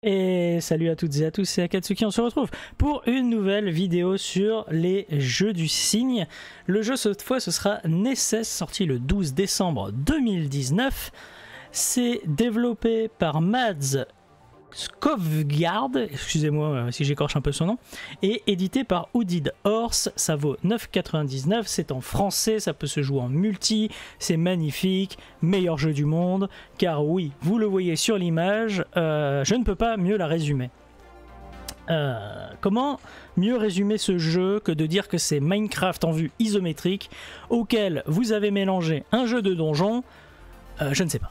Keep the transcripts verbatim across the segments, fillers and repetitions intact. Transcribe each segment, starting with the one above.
Et salut à toutes et à tous, c'est Akatsuki, on se retrouve pour une nouvelle vidéo sur les jeux du cygne. Le jeu cette fois ce sera Nesses, sorti le douze décembre deux mille dix-neuf. C'est développé par Mads Skovgaard, excusez-moi si j'écorche un peu son nom, et édité par Hooded Horse. Ça vaut neuf quatre-vingt-dix-neuf, c'est en français, ça peut se jouer en multi, c'est magnifique, meilleur jeu du monde, car oui, vous le voyez sur l'image, euh, je ne peux pas mieux la résumer. Euh, comment mieux résumer ce jeu que de dire que c'est Minecraft en vue isométrique, auquel vous avez mélangé un jeu de donjon, euh, je ne sais pas.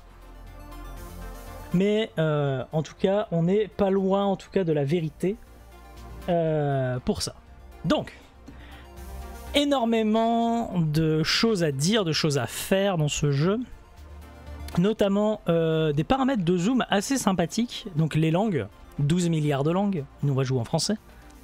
Mais euh, en tout cas, on n'est pas loin en tout cas de la vérité euh, pour ça. Donc, énormément de choses à dire, de choses à faire dans ce jeu. Notamment euh, des paramètres de zoom assez sympathiques. Donc les langues, douze milliards de langues. Nous on va jouer en français.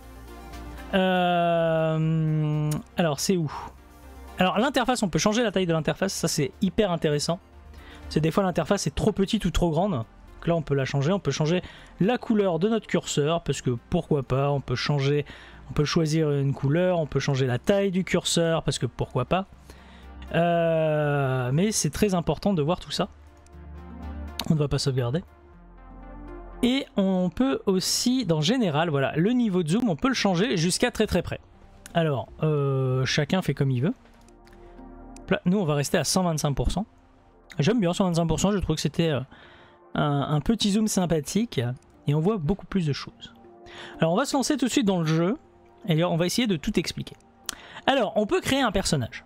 Euh, alors c'est où? Alors l'interface, on peut changer la taille de l'interface. Ça c'est hyper intéressant. C'est des fois l'interface est trop petite ou trop grande. Donc là on peut la changer, on peut changer la couleur de notre curseur parce que pourquoi pas, on peut changer, on peut choisir une couleur, on peut changer la taille du curseur parce que pourquoi pas. Euh, mais c'est très important de voir tout ça. On ne va pas sauvegarder. Et on peut aussi, dans général, voilà, le niveau de zoom, on peut le changer jusqu'à très très près. Alors, euh, chacun fait comme il veut. Là, nous on va rester à cent vingt-cinq pour cent. J'aime bien cent vingt-cinq pour cent, je trouve que c'était un, un petit zoom sympathique et on voit beaucoup plus de choses. Alors on va se lancer tout de suite dans le jeu et on va essayer de tout expliquer. Alors on peut créer un personnage.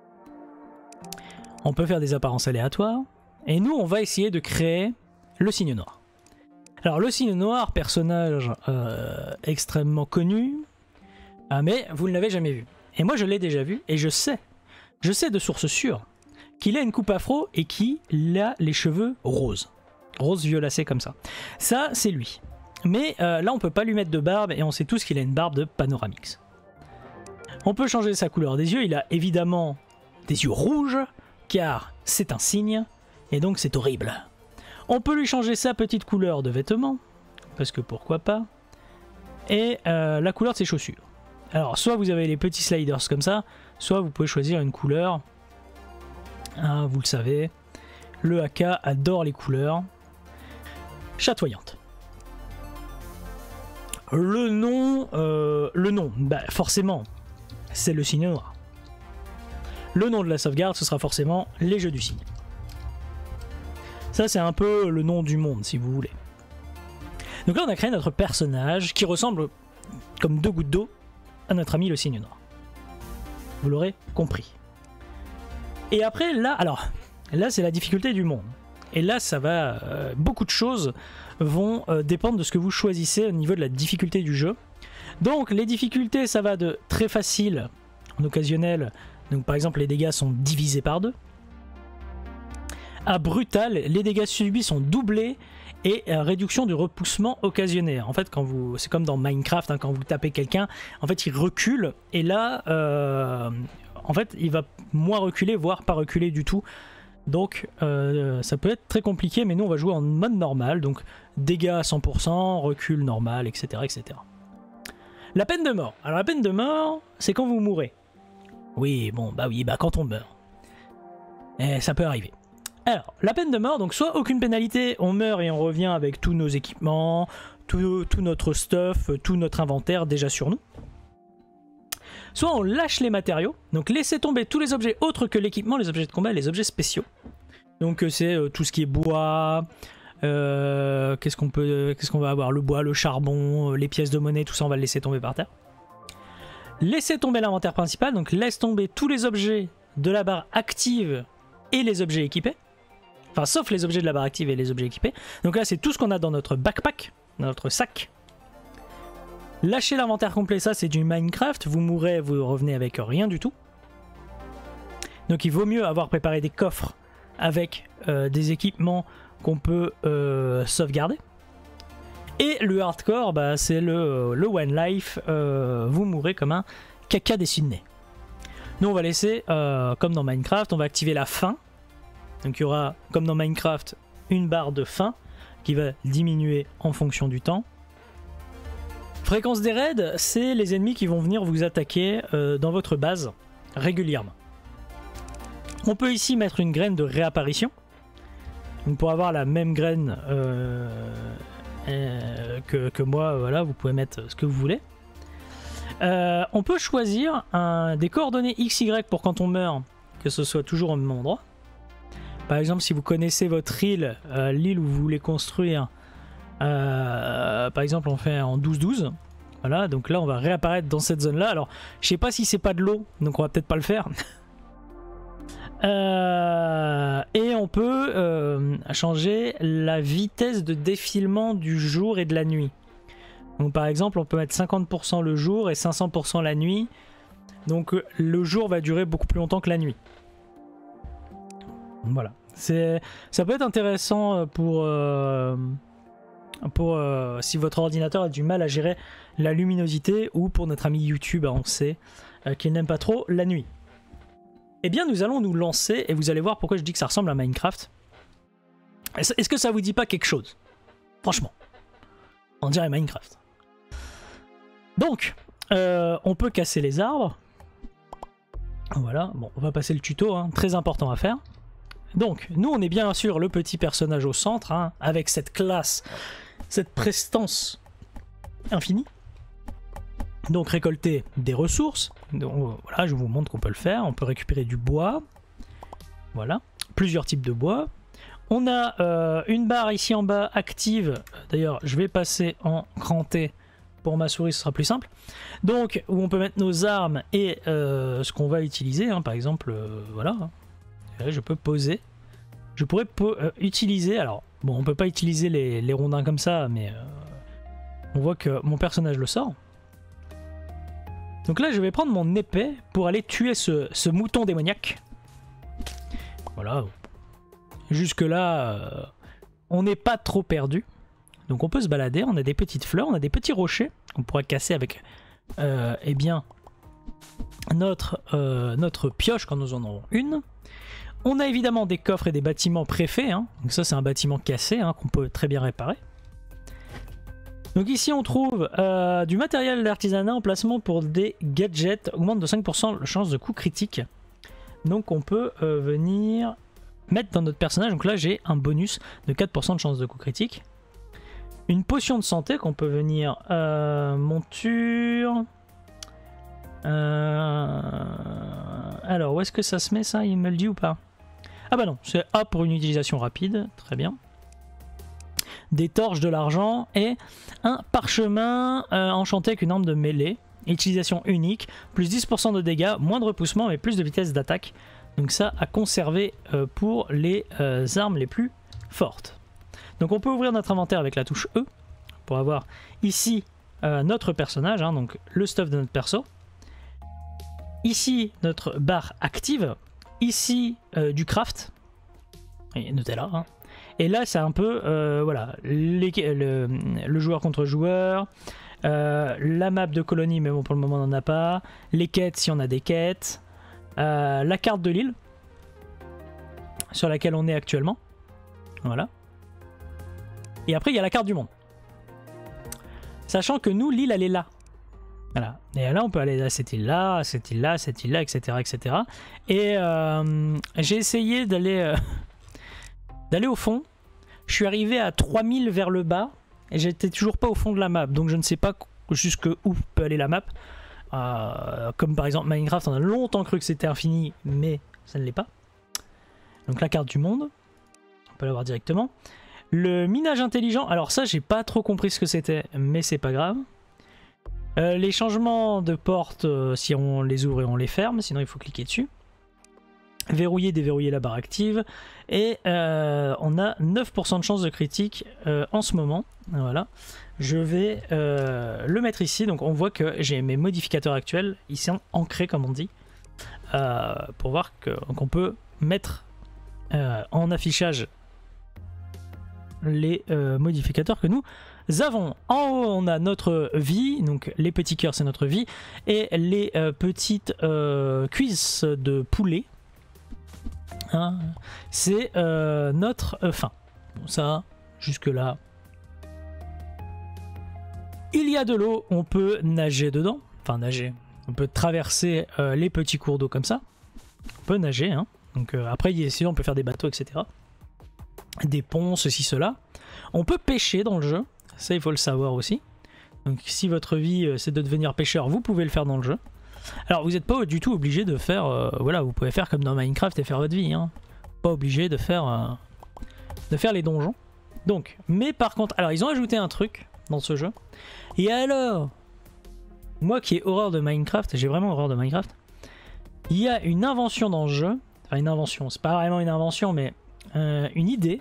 On peut faire des apparences aléatoires et nous on va essayer de créer le cygne noir. Alors le cygne noir, personnage euh, extrêmement connu, euh, mais vous ne l'avez jamais vu. Et moi je l'ai déjà vu et je sais, je sais de sources sûres qu'il a une coupe afro et qu'il a les cheveux roses. Rose violacé comme ça. Ça, c'est lui. Mais euh, là, on peut pas lui mettre de barbe et on sait tous qu'il a une barbe de Panoramix. On peut changer sa couleur des yeux. Il a évidemment des yeux rouges, car c'est un cygne, et donc c'est horrible. On peut lui changer sa petite couleur de vêtements, parce que pourquoi pas. Et euh, la couleur de ses chaussures. Alors, soit vous avez les petits sliders comme ça, soit vous pouvez choisir une couleur. Hein, vous le savez, le A K adore les couleurs chatoyantes. Le nom, euh, le nom, bah forcément, c'est le cygne noir. Le nom de la sauvegarde, ce sera forcément les jeux du cygne. Ça, c'est un peu le nom du monde, si vous voulez. Donc là, on a créé notre personnage qui ressemble comme deux gouttes d'eau à notre ami le cygne noir. Vous l'aurez compris. Et après, là, alors, là, c'est la difficulté du monde. Et là, ça va, euh, beaucoup de choses vont euh, dépendre de ce que vous choisissez au niveau de la difficulté du jeu. Donc, les difficultés, ça va de très facile en occasionnel. Donc, par exemple, les dégâts sont divisés par deux. À brutal, les dégâts subis sont doublés et euh, réduction du repoussement occasionnel. En fait, quand vous, c'est comme dans Minecraft, hein, quand vous tapez quelqu'un, en fait, il recule. Et là, euh, en fait, il va moins reculer, voire pas reculer du tout. Donc, euh, ça peut être très compliqué, mais nous, on va jouer en mode normal. Donc, dégâts à cent pour cent, recul normal, et cetera, et cetera. La peine de mort. Alors, la peine de mort, c'est quand vous mourrez. Oui, bon, bah oui, bah quand on meurt. Et ça peut arriver. Alors, la peine de mort, donc soit aucune pénalité, on meurt et on revient avec tous nos équipements, tout, tout notre stuff, tout notre inventaire déjà sur nous. Soit on lâche les matériaux, donc laissez tomber tous les objets autres que l'équipement, les objets de combat et les objets spéciaux. Donc c'est euh, tout ce qui est bois, euh, qu'est-ce qu'on peut, qu'est-ce qu'on va avoir, le bois, le charbon, euh, les pièces de monnaie, tout ça on va le laisser tomber par terre. Laissez tomber l'inventaire principal, donc laisse tomber tous les objets de la barre active et les objets équipés. Enfin sauf les objets de la barre active et les objets équipés. Donc là c'est tout ce qu'on a dans notre backpack, dans notre sac. Lâchez l'inventaire complet, ça c'est du Minecraft, vous mourrez, vous revenez avec rien du tout. Donc il vaut mieux avoir préparé des coffres avec euh, des équipements qu'on peut euh, sauvegarder. Et le hardcore, bah, c'est le, le one life, euh, vous mourrez comme un caca dessiné. Nous on va laisser, euh, comme dans Minecraft, on va activer la faim. Donc il y aura, comme dans Minecraft, une barre de faim qui va diminuer en fonction du temps. Fréquence des raids, c'est les ennemis qui vont venir vous attaquer euh, dans votre base régulièrement. On peut ici mettre une graine de réapparition. Donc pour avoir la même graine euh, euh, que, que moi, voilà, vous pouvez mettre ce que vous voulez. Euh, on peut choisir un, des coordonnées X Y pour quand on meurt, que ce soit toujours au même endroit. Par exemple, si vous connaissez votre île, euh, l'île où vous voulez construire, euh, par exemple on fait en douze douze. Voilà, donc là on va réapparaître dans cette zone là. Alors je sais pas si c'est pas de l'eau, donc on va peut-être pas le faire. euh, et on peut euh, changer la vitesse de défilement du jour et de la nuit. Donc par exemple on peut mettre cinquante pour cent le jour et cinq cents pour cent la nuit. Donc le jour va durer beaucoup plus longtemps que la nuit. Voilà, c'est, ça peut être intéressant pour, euh, pour euh, si votre ordinateur a du mal à gérer la luminosité, ou pour notre ami YouTube, on sait euh, qu'il n'aime pas trop la nuit. Eh bien nous allons nous lancer et vous allez voir pourquoi je dis que ça ressemble à Minecraft. Est-ce que ça vous dit pas quelque chose? Franchement, on dirait Minecraft. Donc, euh, on peut casser les arbres. Voilà, bon, on va passer le tuto, hein, très important à faire. Donc, nous, on est bien sûr le petit personnage au centre, hein, avec cette classe, cette prestance infinie. Donc, récolter des ressources. Donc, voilà, je vous montre qu'on peut le faire. On peut récupérer du bois. Voilà, plusieurs types de bois. On a euh, une barre ici en bas active. D'ailleurs, je vais passer en cranté. Pour ma souris, ce sera plus simple. Donc, où on peut mettre nos armes et euh, ce qu'on va utiliser. Hein, par exemple, euh, voilà. Là, je peux poser. Je pourrais po euh, utiliser... Alors, bon, on peut pas utiliser les, les rondins comme ça, mais euh, on voit que mon personnage le sort. Donc là, je vais prendre mon épée pour aller tuer ce, ce mouton démoniaque. Voilà. Jusque-là, euh, on n'est pas trop perdu. Donc on peut se balader, on a des petites fleurs, on a des petits rochers qu'on pourra casser avec euh, eh bien, notre, euh, notre pioche quand nous en aurons une. On a évidemment des coffres et des bâtiments préfaits. Hein. Donc ça c'est un bâtiment cassé hein, qu'on peut très bien réparer. Donc ici on trouve euh, du matériel d'artisanat en placement pour des gadgets, augmente de cinq pour cent la chance de coup critique. Donc on peut euh, venir mettre dans notre personnage. Donc là j'ai un bonus de quatre pour cent de chance de coup critique. Une potion de santé qu'on peut venir euh, monture. Euh... Alors où est-ce que ça se met ça? Il me le dit ou pas? Ah bah non, c'est A pour une utilisation rapide, très bien. Des torches, de l'argent et un parchemin euh, enchanté avec une arme de mêlée. Utilisation unique, plus dix pour cent de dégâts, moins de repoussement mais plus de vitesse d'attaque. Donc ça à conserver euh, pour les euh, armes les plus fortes. Donc on peut ouvrir notre inventaire avec la touche E pour avoir ici euh, notre personnage, hein, donc le stuff de notre perso. Ici notre barre active, ici euh, du craft, et notez là. Hein. Et là c'est un peu euh, voilà, les, le, le joueur contre joueur, euh, la map de colonie mais bon pour le moment on n'en a pas, les quêtes si on a des quêtes, euh, la carte de l'île sur laquelle on est actuellement, voilà. Et après, il y a la carte du monde. Sachant que nous, l'île, elle est là. Voilà. Et là, on peut aller à cette île-là, à cette île-là, à cette île-là, et cetera, et cetera. Et euh, j'ai essayé d'aller euh, d'aller au fond. Je suis arrivé à trois mille vers le bas. Et j'étais toujours pas au fond de la map. Donc, je ne sais pas jusque où peut aller la map. Euh, comme par exemple Minecraft, on a longtemps cru que c'était infini, mais ça ne l'est pas. Donc, la carte du monde. On peut l'avoir directement. Le minage intelligent, alors ça j'ai pas trop compris ce que c'était, mais c'est pas grave. Euh, les changements de porte, euh, si on les ouvre et on les ferme, sinon il faut cliquer dessus. Verrouiller, déverrouiller la barre active. Et euh, on a neuf pour cent de chance de critique euh, en ce moment. Voilà. Je vais euh, le mettre ici, donc on voit que j'ai mes modificateurs actuels, ils sont ancrés comme on dit. Euh, pour voir qu'on peut mettre euh, en affichage les euh, modificateurs que nous avons. En haut on a notre vie, donc les petits cœurs c'est notre vie, et les euh, petites euh, cuisses de poulet hein, c'est euh, notre euh, faim. Bon, ça jusque là. Il y a de l'eau, on peut nager dedans. Enfin nager, on peut traverser euh, les petits cours d'eau comme ça. On peut nager, hein. Donc euh, après sinon on peut faire des bateaux, et cetera. Des ponts, ceci, cela. On peut pêcher dans le jeu, ça il faut le savoir aussi. Donc si votre vie euh, c'est de devenir pêcheur, vous pouvez le faire dans le jeu. Alors vous n'êtes pas du tout obligé de faire, euh, voilà, vous pouvez faire comme dans Minecraft et faire votre vie, hein. Pas obligé de faire, euh, de faire les donjons. Donc, mais par contre, alors ils ont ajouté un truc dans ce jeu. Et alors, moi qui ai horreur de Minecraft, j'ai vraiment horreur de Minecraft, il y a une invention dans le jeu, enfin une invention, c'est pas vraiment une invention, mais euh, une idée.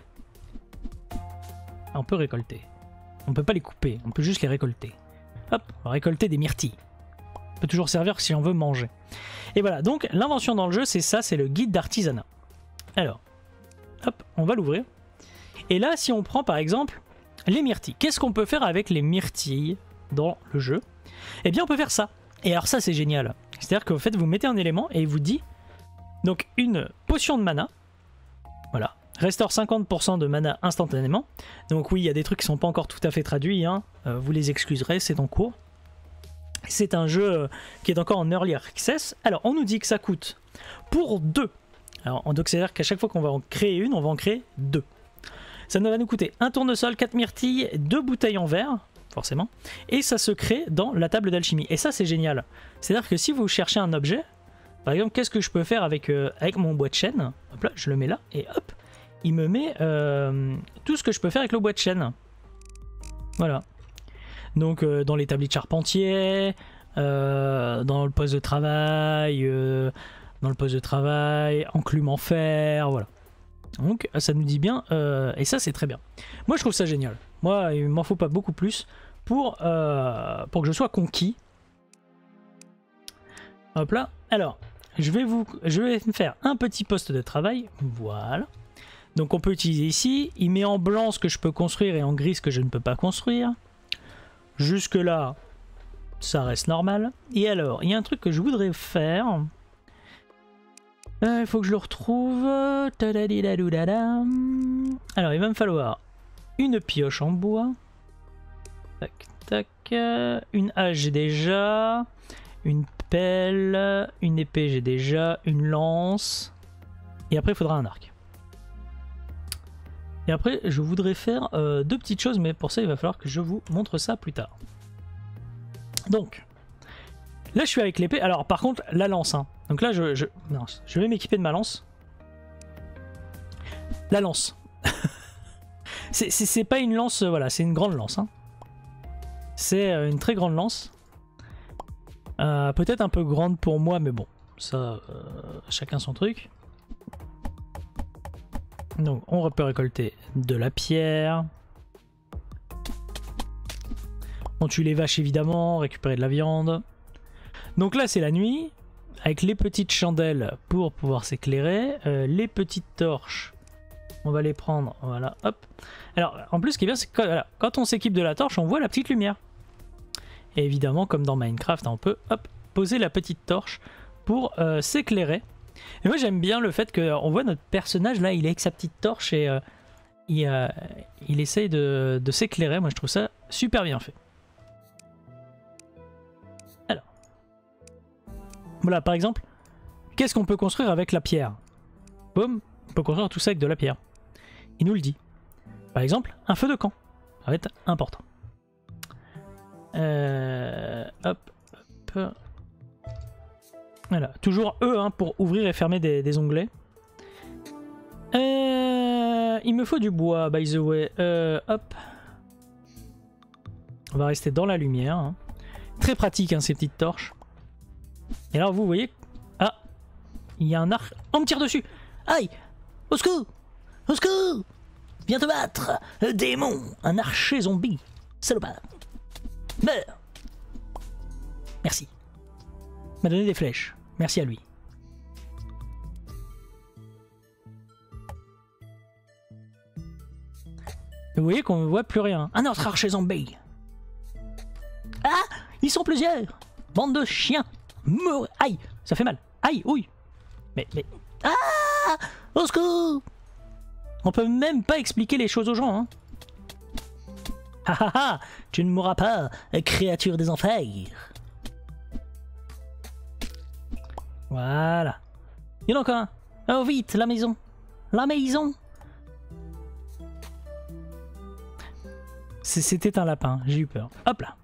On peut récolter. On peut pas les couper, on peut juste les récolter. Hop, on va récolter des myrtilles. On peut toujours servir si on veut manger. Et voilà, donc l'invention dans le jeu, c'est ça, c'est le guide d'artisanat. Alors, hop, on va l'ouvrir. Et là, si on prend par exemple les myrtilles, qu'est-ce qu'on peut faire avec les myrtilles dans le jeu? Eh bien, on peut faire ça. Et alors ça, c'est génial. C'est-à-dire qu'en fait, vous mettez un élément et il vous dit donc une potion de mana. Voilà. Restaure cinquante pour cent de mana instantanément. Donc oui, il y a des trucs qui sont pas encore tout à fait traduits, hein. Euh, vous les excuserez, c'est en cours. C'est un jeu euh, qui est encore en early access. Alors, on nous dit que ça coûte pour deux. Alors, donc c'est-à-dire qu'à chaque fois qu'on va en créer une, on va en créer deux. Ça va nous coûter un tournesol, quatre myrtilles, deux bouteilles en verre, forcément. Et ça se crée dans la table d'alchimie. Et ça, c'est génial. C'est-à-dire que si vous cherchez un objet, par exemple, qu'est-ce que je peux faire avec, euh, avec mon bois de chêne? Hop là, je le mets là, et hop, il me met euh, tout ce que je peux faire avec le bois de chêne. Voilà. Donc euh, dans l'établi de charpentier, euh, dans le poste de travail, euh, dans le poste de travail, enclume en fer, voilà. Donc ça nous dit bien, euh, et ça c'est très bien. Moi je trouve ça génial. Moi il m'en faut pas beaucoup plus pour, euh, pour que je sois conquis. Hop là. Alors, je vais, vous, je vais me faire un petit poste de travail, voilà. Donc on peut utiliser ici, il met en blanc ce que je peux construire et en gris ce que je ne peux pas construire. Jusque là, ça reste normal. Et alors, il y a un truc que je voudrais faire. Il euh, faut que je le retrouve. Alors il va me falloir une pioche en bois. Tac, tac. Une hache j'ai déjà. Une pelle. Une épée j'ai déjà. Une lance. Et après il faudra un arc. Et après, je voudrais faire euh, deux petites choses, mais pour ça, il va falloir que je vous montre ça plus tard. Donc, là, je suis avec l'épée. Alors, par contre, la lance. Hein. Donc là, je, je, non, je vais m'équiper de ma lance. La lance. C'est pas une lance, euh, voilà, c'est une grande lance. Hein. C'est euh, une très grande lance. Euh, Peut-être un peu grande pour moi, mais bon, ça, euh, chacun son truc. Donc on peut récolter de la pierre. On tue les vaches évidemment, récupérer de la viande. Donc là c'est la nuit, avec les petites chandelles pour pouvoir s'éclairer. Euh, les petites torches, on va les prendre, voilà, hop. Alors en plus ce qui est bien c'est que quand, voilà, quand on s'équipe de la torche, on voit la petite lumière. Et évidemment comme dans Minecraft, on peut hop, poser la petite torche pour euh, s'éclairer. Et moi j'aime bien le fait qu'on voit notre personnage là, il est avec sa petite torche et euh, il, euh, il essaye de, de s'éclairer. Moi je trouve ça super bien fait. Alors, voilà par exemple, qu'est-ce qu'on peut construire avec la pierre? Boum, on peut construire tout ça avec de la pierre. Il nous le dit. Par exemple, un feu de camp. Ça va être important. Euh, hop, hop. Voilà, toujours E hein, pour ouvrir et fermer des, des onglets. Euh, il me faut du bois, by the way. Euh, hop. On va rester dans la lumière. Hein. Très pratique hein, ces petites torches. Et alors vous voyez... Ah, il y a un arc. On me tire dessus. Aïe. Au secours. Au secours. Viens te battre. Démon. Un archer zombie. Salopard. Meurs. Merci. Il m'a donné des flèches. Merci à lui. Vous voyez qu'on ne voit plus rien. Un autre archer zombie. Ah, ils sont plusieurs. Bande de chiens. Meurs. Aïe, ça fait mal. Aïe, ouille. Mais, mais... Ah, au secours. On peut même pas expliquer les choses aux gens. Hein. Ha ha ha! Tu ne mourras pas, créature des enfers! Voilà. Il y en a encore un. Oh vite, la maison! La maison! C'était un lapin, j'ai eu peur. Hop là!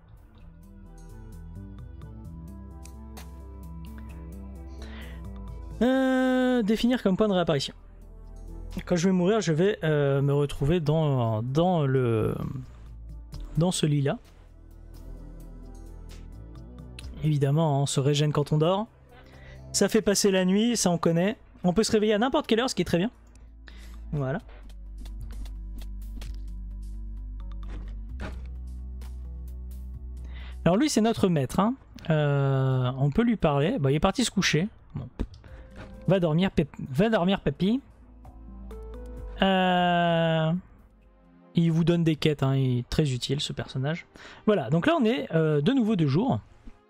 Euh, définir comme point de réapparition. Quand je vais mourir, je vais euh, me retrouver dans, dans le dans ce lit là. Évidemment, on se régène quand on dort. Ça fait passer la nuit, ça on connaît. On peut se réveiller à n'importe quelle heure, ce qui est très bien. Voilà. Alors lui, c'est notre maître. Hein. Euh, on peut lui parler. Bah, il est parti se coucher. Bon. Va dormir, Pep... Va dormir, papy. Euh... Il vous donne des quêtes, hein. Il est très utile ce personnage. Voilà, donc là on est euh, de nouveau de jour.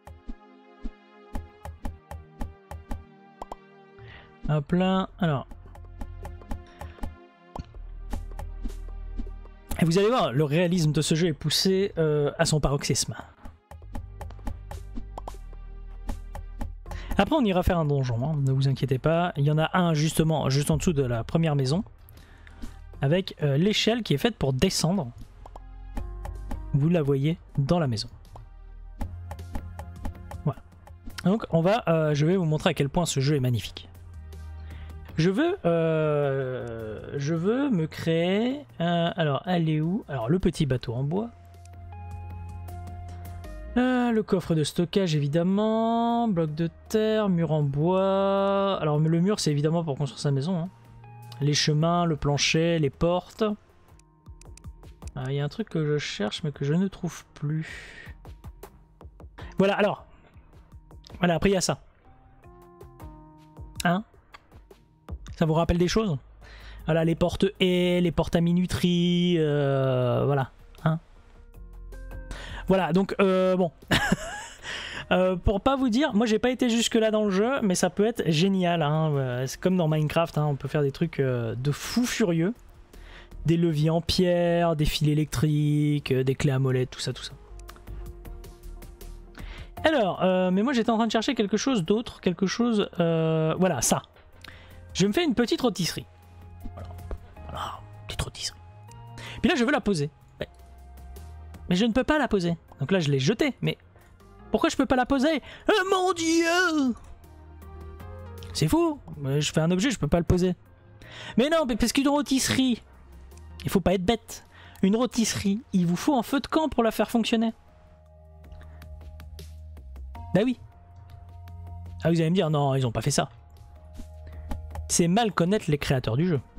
Hop là, alors. Et vous allez voir, le réalisme de ce jeu est poussé euh, à son paroxysme. Après on ira faire un donjon, hein, ne vous inquiétez pas. Il y en a un justement juste en dessous de la première maison. Avec euh, l'échelle qui est faite pour descendre. Vous la voyez dans la maison. Voilà. Donc on va, euh, je vais vous montrer à quel point ce jeu est magnifique. Je veux, euh, je veux me créer. Euh, alors, elle est où? Alors, le petit bateau en bois. Euh, le coffre de stockage, évidemment. Bloc de terre, mur en bois. Alors, le mur, c'est évidemment pour construire sa maison. Hein. Les chemins, le plancher, les portes. Il y a un truc que je cherche, mais que je ne trouve plus. Voilà, alors. Voilà, après, il y a ça. Hein? Ça vous rappelle des choses? Voilà, les portes haies, les portes à minuterie, euh, voilà. Hein, voilà, donc, euh, bon. euh, pour pas vous dire, moi j'ai pas été jusque là dans le jeu, mais ça peut être génial. Hein. C'est comme dans Minecraft, hein, on peut faire des trucs euh, de fou furieux. Des leviers en pierre, des fils électriques, des clés à molette, tout ça, tout ça. Alors, euh, mais moi j'étais en train de chercher quelque chose d'autre, quelque chose... Euh, voilà, ça. Je me fais une petite rôtisserie. Voilà, voilà, petite rôtisserie. Puis là, je veux la poser. Ouais. Mais je ne peux pas la poser. Donc là, je l'ai jetée. Mais pourquoi je peux pas la poser? Oh mon Dieu! C'est fou. Je fais un objet, je peux pas le poser. Mais non, mais parce qu'une rôtisserie, il faut pas être bête. Une rôtisserie, il vous faut un feu de camp pour la faire fonctionner. Bah oui. Ah, vous allez me dire, non, ils ont pas fait ça. C'est mal connaître les créateurs du jeu.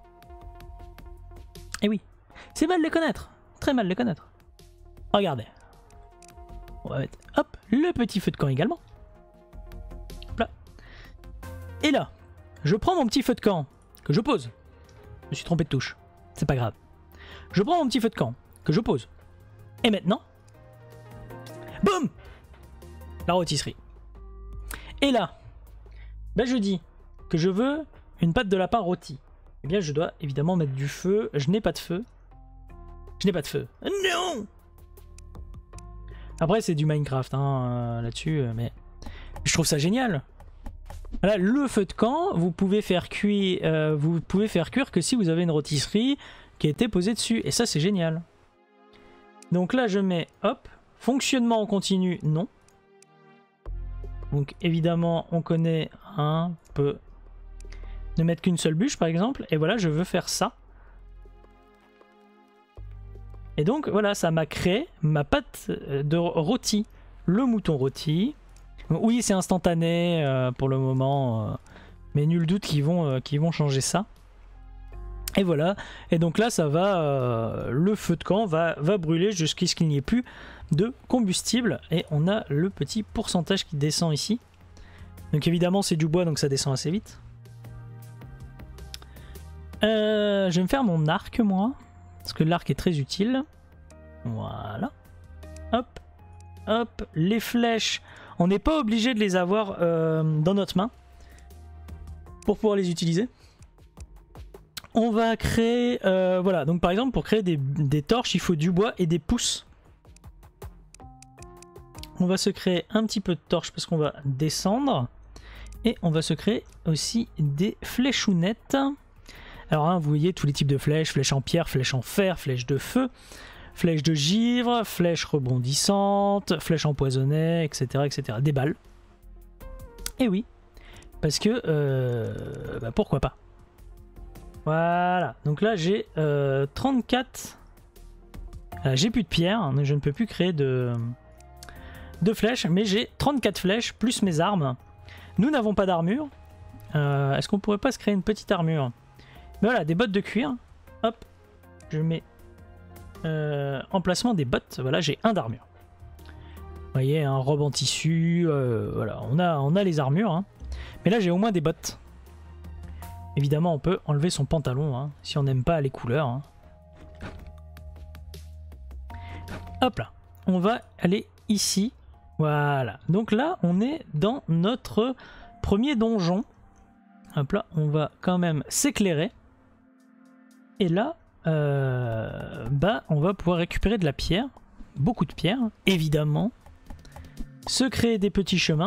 Et oui, c'est mal les connaître. Très mal les connaître. Regardez. On va mettre, hop, le petit feu de camp également. Hop là. Et là, je prends mon petit feu de camp, que je pose. Je me suis trompé de touche. C'est pas grave. Je prends mon petit feu de camp, que je pose. Et maintenant, boum, la rôtisserie. Et là, ben je dis... que je veux une pâte de lapin rôtie. Eh bien, je dois évidemment mettre du feu. Je n'ai pas de feu. Je n'ai pas de feu. Non! Après, c'est du Minecraft hein, euh, là-dessus, mais je trouve ça génial. Voilà, le feu de camp, vous pouvez faire cuire, euh, vous pouvez faire cuire que si vous avez une rôtisserie qui a été posée dessus. Et ça, c'est génial. Donc là, je mets, hop, fonctionnement en continu, non. Donc évidemment, on connaît un peu... ne mettre qu'une seule bûche par exemple, et voilà, je veux faire ça. Et donc voilà, ça m'a créé ma pâte de rôti, le mouton rôti. Oui, c'est instantané euh, pour le moment, euh, mais nul doute qu'ils vont, euh, qu'ils vont changer ça. Et voilà, et donc là ça va, euh, le feu de camp va, va brûler jusqu'à ce qu'il n'y ait plus de combustible, et on a le petit pourcentage qui descend ici. Donc évidemment c'est du bois, donc ça descend assez vite. Euh, je vais me faire mon arc moi, parce que l'arc est très utile. Voilà. Hop, hop, les flèches, on n'est pas obligé de les avoir euh, dans notre main pour pouvoir les utiliser. on va créer... Euh, voilà, donc par exemple, pour créer des, des torches, il faut du bois et des pousses. On va se créer un petit peu de torches parce qu'on va descendre. Et on va se créer aussi des fléchounettes. Alors hein, vous voyez tous les types de flèches, flèches en pierre, flèches en fer, flèches de feu, flèches de givre, flèches rebondissantes, flèches empoisonnées, et cetera et cetera. Des balles. Et oui, parce que euh, bah pourquoi pas. Voilà, donc là j'ai euh, trente-quatre. J'ai plus de pierre, je ne peux plus créer de, de flèches, mais j'ai trente-quatre flèches plus mes armes. Nous n'avons pas d'armure. Euh, Est-ce qu'on pourrait pas se créer une petite armure? Mais voilà, des bottes de cuir. Hop, je mets euh, emplacement des bottes. Voilà, j'ai un d'armure. Vous voyez, un robe en tissu. Euh, voilà, on a, on a les armures. Hein. Mais là, j'ai au moins des bottes. Évidemment, on peut enlever son pantalon hein, si on n'aime pas les couleurs. Hein. Hop là, on va aller ici. Voilà, donc là, on est dans notre premier donjon. Hop là, on va quand même s'éclairer. Et là, euh, bah, on va pouvoir récupérer de la pierre. Beaucoup de pierre, évidemment. Se créer des petits chemins.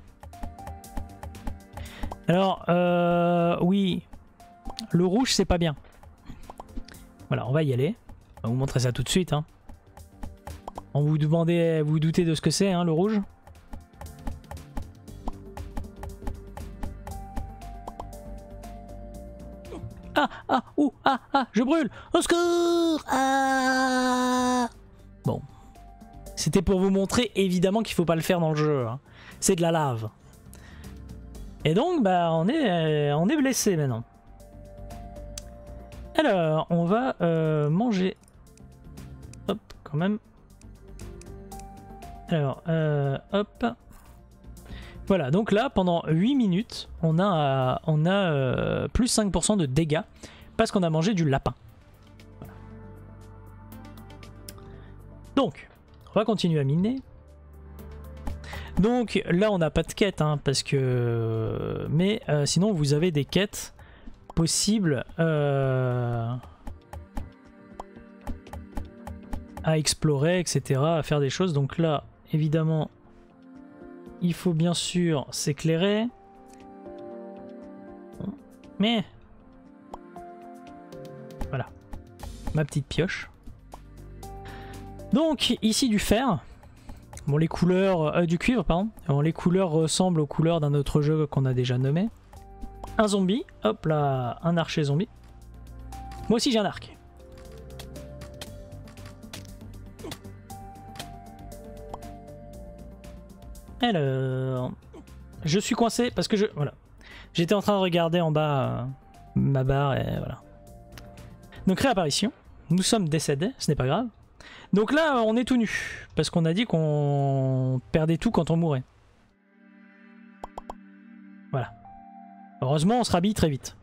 Alors, euh, oui, le rouge, c'est pas bien. Voilà, on va y aller. On va vous montrer ça tout de suite. Hein. On vous demandez, vous, vous doutez de ce que c'est, hein, le rouge? Ah, ah, ouh, ah, ah, je brûle! Au secours! Ah! Bon. C'était pour vous montrer, évidemment, qu'il faut pas le faire dans le jeu. Hein. C'est de la lave. Et donc, bah, on est, on est blessé maintenant. Alors, on va euh, manger. Hop, quand même. Alors, euh, hop. Voilà, donc là, pendant huit minutes, on a, on a euh, plus cinq pour cent de dégâts parce qu'on a mangé du lapin. Voilà. Donc, on va continuer à miner. Donc là, on n'a pas de quête, hein, parce que... Mais euh, sinon, vous avez des quêtes possibles euh... à explorer, et cetera, à faire des choses. Donc là, évidemment... Il faut bien sûr s'éclairer. Mais... Voilà. Ma petite pioche. Donc, ici du fer. Bon, les couleurs... Euh, du cuivre, pardon. Bon, les couleurs ressemblent aux couleurs d'un autre jeu qu'on a déjà nommé. Un zombie. Hop là, un archer zombie. Moi aussi, j'ai un arc. Alors, je suis coincé parce que je... Voilà. J'étais en train de regarder en bas euh, ma barre et voilà. Donc réapparition. Nous sommes décédés, ce n'est pas grave. Donc là, on est tout nu. Parce qu'on a dit qu'on perdait tout quand on mourait. Voilà. Heureusement, on se rhabille très vite.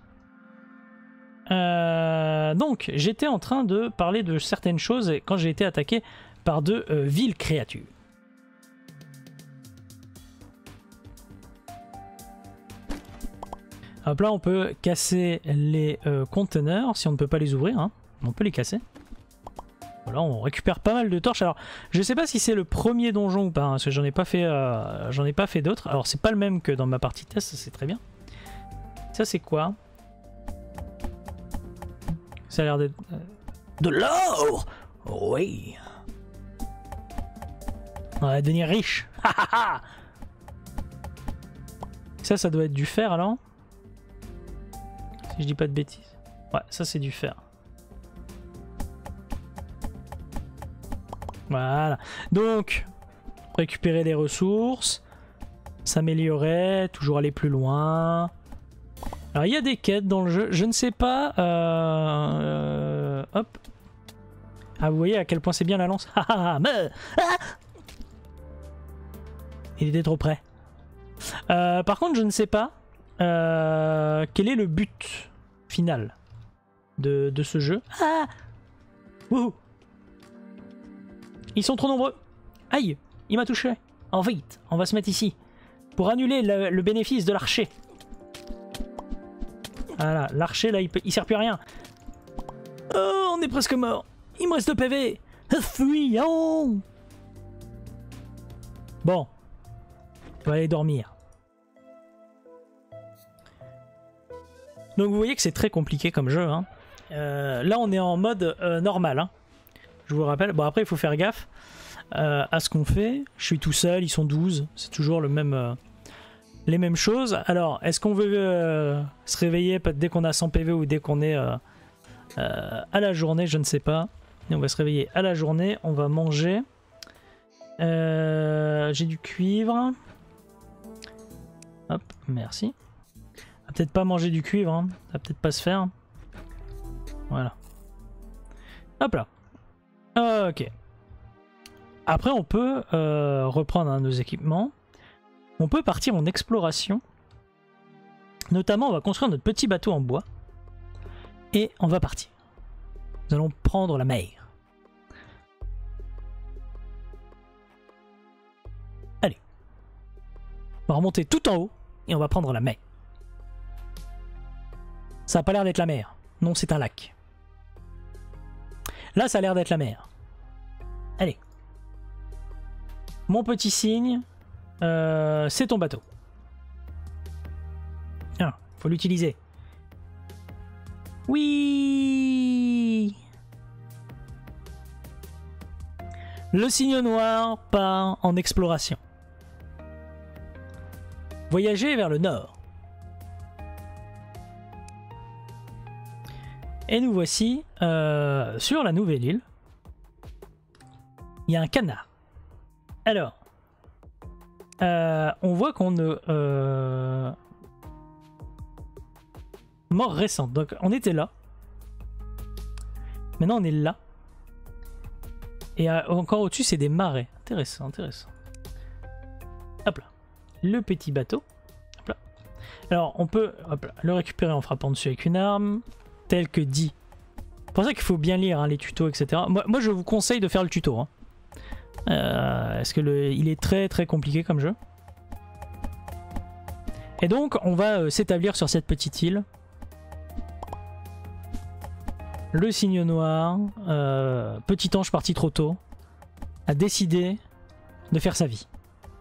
Euh, donc, j'étais en train de parler de certaines choses quand j'ai été attaqué par de euh, viles créatures. Hop là, on peut casser les euh, conteneurs si on ne peut pas les ouvrir. Hein. On peut les casser. Voilà, on récupère pas mal de torches. Alors, je sais pas si c'est le premier donjon ou pas, hein, parce que j'en ai pas fait, euh, j'en ai pas fait d'autres. Alors, c'est pas le même que dans ma partie test, c'est très bien. Ça, c'est quoi? Ça a l'air d'être... Euh, de l'or! Oui! On va devenir riche! Ça, ça doit être du fer, alors? Si je dis pas de bêtises. Ouais, ça, c'est du fer. Voilà. Donc, récupérer les ressources, s'améliorer, toujours aller plus loin. Alors, il y a des quêtes dans le jeu. Je ne sais pas... Euh, euh, hop. Ah, vous voyez à quel point c'est bien la lance. Il était trop près. Euh, par contre, je ne sais pas euh, quel est le but final de, de ce jeu. Ah, wouhou. Ils sont trop nombreux. Aïe, il m'a touché. En vite, on va se mettre ici. Pour annuler le, le bénéfice de l'archer. Voilà, l'archer là, il, peut, il sert plus à rien. Oh, on est presque mort. Il me reste deux P V. Fuyons. Bon. On va aller dormir. Donc vous voyez que c'est très compliqué comme jeu. Hein. Euh, là, on est en mode euh, normal. Hein. Je vous rappelle. Bon, après, il faut faire gaffe euh, à ce qu'on fait. Je suis tout seul, ils sont douze. C'est toujours le même... Euh, les mêmes choses. Alors, est-ce qu'on veut euh, se réveiller dès qu'on a cent P V ou dès qu'on est euh, euh, à la journée? Je ne sais pas. Et on va se réveiller à la journée. On va manger. Euh, J'ai du cuivre. Hop, merci. On va peut-être pas manger du cuivre. Hein. Ça va peut-être pas se faire. Voilà. Hop là. Ok. Après, on peut euh, reprendre un de nos équipements. On peut partir en exploration. Notamment, on va construire notre petit bateau en bois. Et on va partir. Nous allons prendre la mer. Allez. On va remonter tout en haut. Et on va prendre la mer. Ça n'a pas l'air d'être la mer. Non, c'est un lac. Là, ça a l'air d'être la mer. Allez. Mon petit signe... Euh, c'est ton bateau. Ah, faut l'utiliser. Oui. Le signe noir part en exploration. Voyager vers le nord. Et nous voici euh, sur la nouvelle île. Il y a un canard. Alors... Euh, on voit qu'on ne... Euh... Mort récente. Donc on était là. Maintenant on est là. Et euh, encore au-dessus c'est des marais. Intéressant, intéressant. Hop là. Le petit bateau. Hop là. Alors on peut hop là, le récupérer en frappant dessus avec une arme. Tel que dit. C'est pour ça qu'il faut bien lire hein, les tutos, et cetera. Moi, moi je vous conseille de faire le tuto. Hein. Euh, Est-ce que le, il est très très compliqué comme jeu. Et donc on va euh, s'établir sur cette petite île. Le signe noir, euh, petit ange parti trop tôt, a décidé de faire sa vie.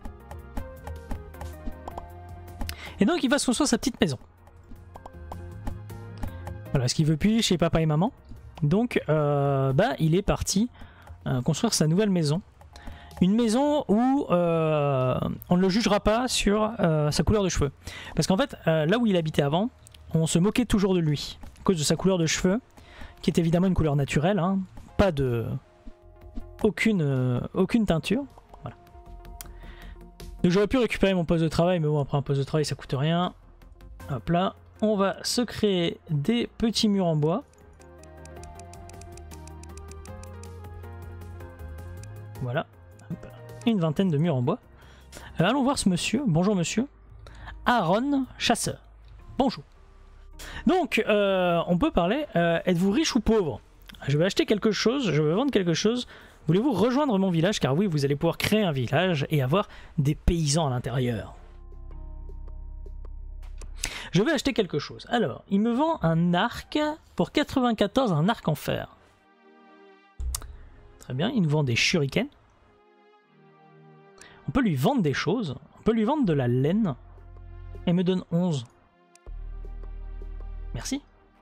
Et donc il va se construire sa petite maison. Voilà, ce qu'il veut plus chez papa et maman. Donc euh, bah, il est parti euh, construire sa nouvelle maison. Une maison où euh, on ne le jugera pas sur euh, sa couleur de cheveux. Parce qu'en fait, euh, là où il habitait avant, on se moquait toujours de lui. À cause de sa couleur de cheveux, qui est évidemment une couleur naturelle. Hein, pas de... Aucune, euh, aucune teinture. Voilà. Donc j'aurais pu récupérer mon poste de travail, mais bon, après un poste de travail, ça coûte rien. Hop là. On va se créer des petits murs en bois. Voilà. Une vingtaine de murs en bois. Euh, allons voir ce monsieur. Bonjour monsieur. Aaron Chasseur. Bonjour. Donc, euh, on peut parler. Euh, Êtes-vous riche ou pauvre? Je vais acheter quelque chose, je vais vendre quelque chose. Voulez-vous rejoindre mon village? Car oui, vous allez pouvoir créer un village et avoir des paysans à l'intérieur. Je vais acheter quelque chose. Alors, il me vend un arc pour quatre-vingt-quatorze, un arc en fer. Très bien, il nous vend des shurikens. On peut lui vendre des choses. On peut lui vendre de la laine. Et me donne onze. Merci.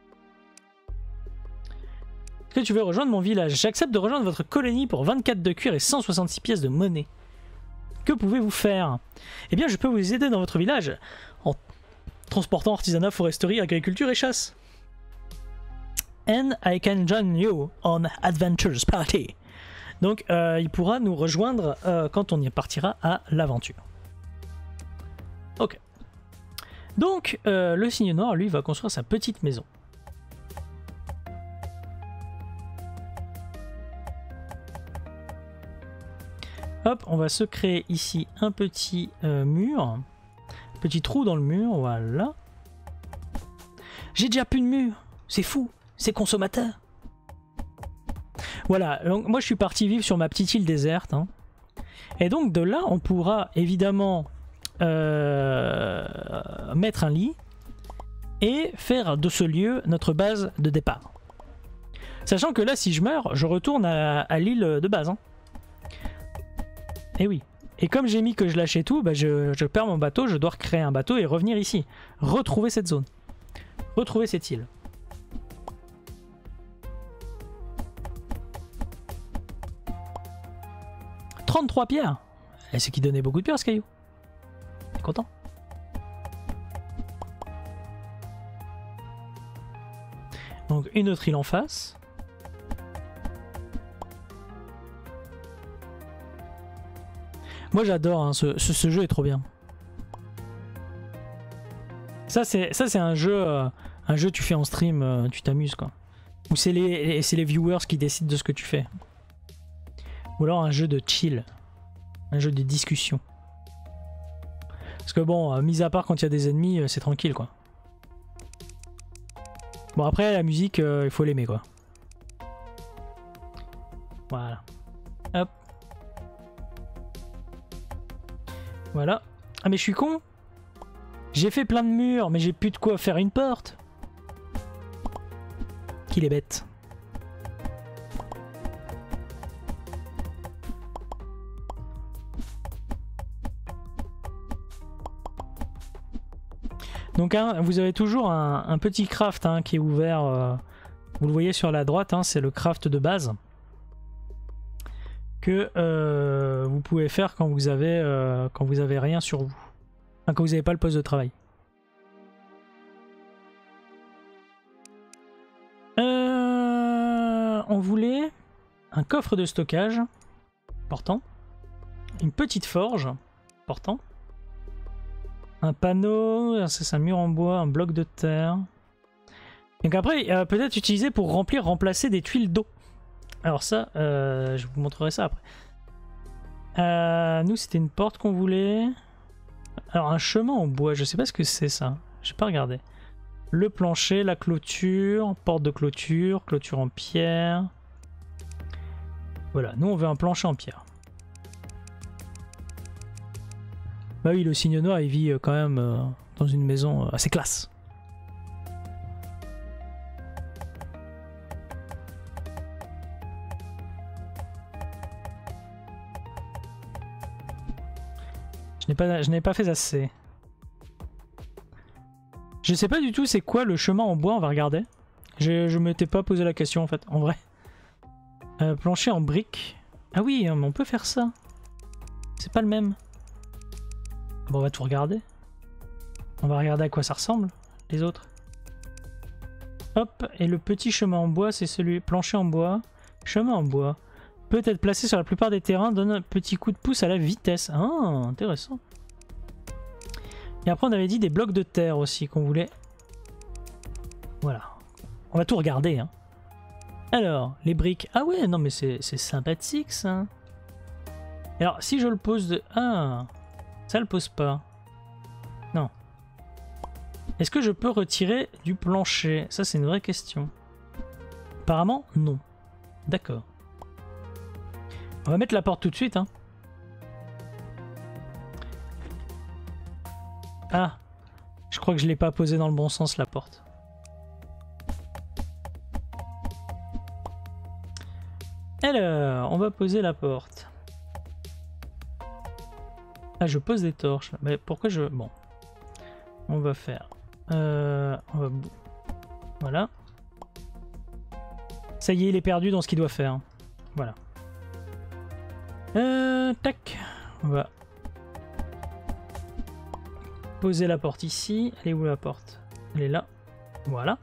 Est-ce que tu veux rejoindre mon village? J'accepte de rejoindre votre colonie pour vingt-quatre de cuir et cent soixante-six pièces de monnaie. Que pouvez-vous faire? Eh bien, je peux vous aider dans votre village en transportant artisanat, foresterie, agriculture et chasse. And I can join you on Adventures Party. Donc euh, il pourra nous rejoindre euh, quand on y partira à l'aventure. Ok. Donc euh, le signe noir, lui, va construire sa petite maison. Hop, on va se créer ici un petit euh, mur. Un petit trou dans le mur, voilà. J'ai déjà plus de mur. C'est fou, c'est consommateur. Voilà, donc moi je suis parti vivre sur ma petite île déserte. Hein. Et donc de là, on pourra évidemment euh, mettre un lit et faire de ce lieu notre base de départ. Sachant que là, si je meurs, je retourne à, à l'île de base. Hein. Et oui. Et comme j'ai mis que je lâchais tout, bah je, je perds mon bateau, je dois recréer un bateau et revenir ici. Retrouver cette zone. Retrouver cette île. trente-trois pierres. Et c'est qui donnait beaucoup de pierres ce caillou. T'es content? Donc une autre île en face. Moi j'adore, hein, ce, ce, ce jeu est trop bien. Ça c'est ça c'est un jeu, euh, un jeu tu fais en stream, euh, tu t'amuses quoi. Ou c'est les, c'est les viewers qui décident de ce que tu fais. Ou alors un jeu de chill, un jeu de discussion. Parce que bon, euh, mis à part quand il y a des ennemis, euh, c'est tranquille quoi. Bon après la musique, euh, il faut l'aimer quoi. Voilà. Hop. Voilà. Ah mais je suis con. J'ai fait plein de murs, mais j'ai plus de quoi faire une porte. Qu'il est bête. Donc hein, vous avez toujours un, un petit craft hein, qui est ouvert. Euh, vous le voyez sur la droite, hein, c'est le craft de base. Que euh, vous pouvez faire quand vous avez euh, quand vous avez rien sur vous, enfin, quand vous n'avez pas le poste de travail. Euh, on voulait un coffre de stockage, important, une petite forge, important, un panneau, c'est un mur en bois, un bloc de terre. Donc après, euh, peut-être utiliser pour remplir, remplacer des tuiles d'eau. Alors ça, euh, je vous montrerai ça après. Euh, nous, c'était une porte qu'on voulait. Alors un chemin en bois, je sais pas ce que c'est ça. J'ai pas regardé. Le plancher, la clôture, porte de clôture, clôture en pierre. Voilà, nous on veut un plancher en pierre. Bah oui, le cygne noir, il vit quand même euh, dans une maison assez classe. Je n'ai pas, je n'ai pas fait assez. Je sais pas du tout c'est quoi le chemin en bois, on va regarder. Je, je m'étais pas posé la question en fait, en vrai. Euh, plancher en briques. Ah oui, mais on peut faire ça. C'est pas le même. Bon, on va tout regarder. On va regarder à quoi ça ressemble, les autres. Hop, et le petit chemin en bois, c'est celui plancher en bois. Chemin en bois. Peut être placé sur la plupart des terrains, donne un petit coup de pouce à la vitesse. Ah, intéressant. Et après, on avait dit des blocs de terre aussi qu'on voulait. Voilà. On va tout regarder. Hein. Alors, les briques. Ah ouais, non mais c'est sympathique ça. Alors, si je le pose de... Ah, ça le pose pas. Non. Est-ce que je peux retirer du plancher? Ça, c'est une vraie question. Apparemment, non. D'accord. On va mettre la porte tout de suite. Hein. Ah, je crois que je l'ai pas posée dans le bon sens la porte. Alors, on va poser la porte. Ah, je pose des torches. Mais pourquoi je... Bon. On va faire... Euh, on va... Voilà. Ça y est, il est perdu dans ce qu'il doit faire. Voilà. Euh, tac. On va poser la porte ici. Elle est où la porte? Elle est là. Voilà.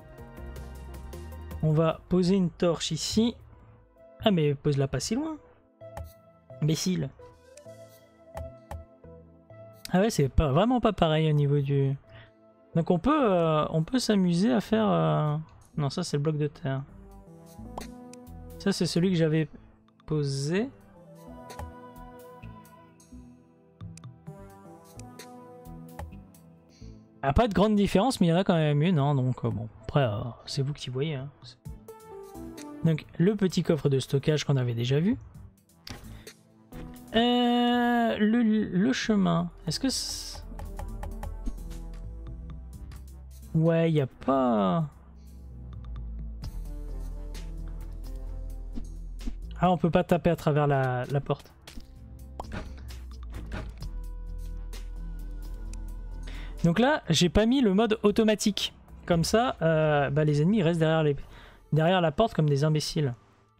On va poser une torche ici. Ah mais pose-la pas si loin. Imbécile. Ah ouais, c'est pas vraiment pas pareil au niveau du... Donc on peut euh, on peut s'amuser à faire... Euh... Non, ça c'est le bloc de terre. Ça c'est celui que j'avais posé. Il n'y a pas de grande différence, mais il y en a quand même une, hein, donc euh, bon, après, euh, c'est vous qui voyez. Hein. Donc, le petit coffre de stockage qu'on avait déjà vu. Euh, le, le chemin, est-ce que... Est Ouais, il n'y a pas... Ah, on peut pas taper à travers la, la porte. Donc là, j'ai pas mis le mode automatique. Comme ça, euh, bah, les ennemis restent derrière, les, derrière la porte comme des imbéciles.